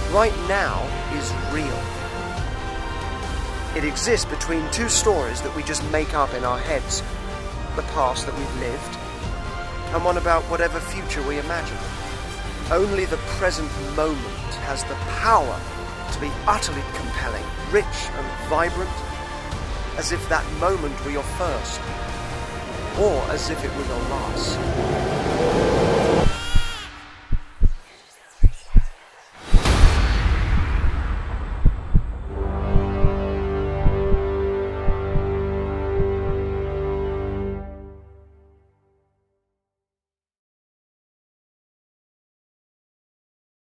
right now is real. It exists between two stories that we just make up in our heads. The past that we've lived, and one about whatever future we imagine. Only the present moment has the power to be utterly compelling, rich and vibrant, as if that moment were your first, or as if it were your last.